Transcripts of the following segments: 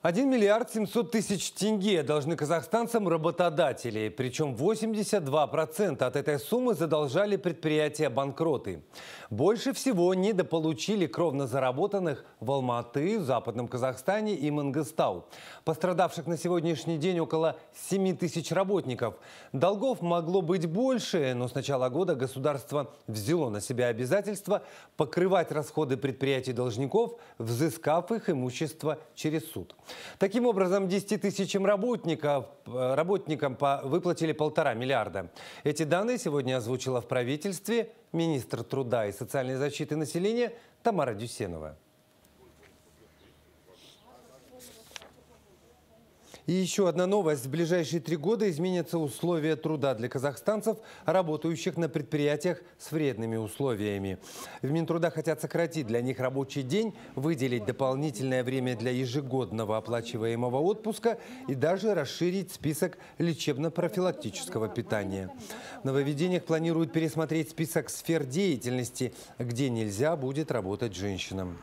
1 миллиард 700 тысяч тенге должны казахстанцам работодатели. Причем 82% от этой суммы задолжали предприятия-банкроты. Больше всего недополучили кровно заработанных в Алматы, в Западном Казахстане и Мангыстау. Пострадавших на сегодняшний день около 7 тысяч работников. Долгов могло быть больше, но с начала года государство взяло на себя обязательство покрывать расходы предприятий-должников, взыскав их имущество через суд. Таким образом, 10 тысячам работникам выплатили 1,5 миллиарда. Эти данные сегодня озвучила в правительстве министр труда и социальной защиты населения Тамара Дюсенова. И еще одна новость. В ближайшие 3 года изменятся условия труда для казахстанцев, работающих на предприятиях с вредными условиями. В Минтруда хотят сократить для них рабочий день, выделить дополнительное время для ежегодного оплачиваемого отпуска и даже расширить список лечебно-профилактического питания. В нововведениях планируют пересмотреть список сфер деятельности, где нельзя будет работать женщинам.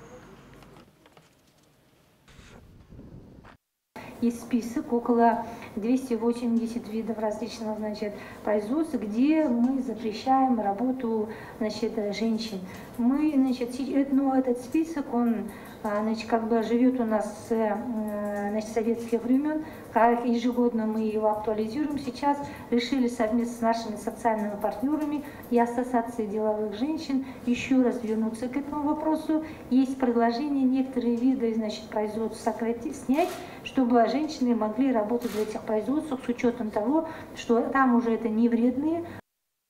Есть список, около 280 видов различных, производств, где мы запрещаем работу, женщин. Но этот список, он, живет у нас с советских времен, как ежегодно мы его актуализируем. Сейчас решили совместно с нашими социальными партнерами и Ассоциацией деловых женщин еще раз вернуться к этому вопросу. Есть предложение некоторые виды, производств снять, чтобы женщины могли работать в этих производствах с учетом того, что там уже это не вредные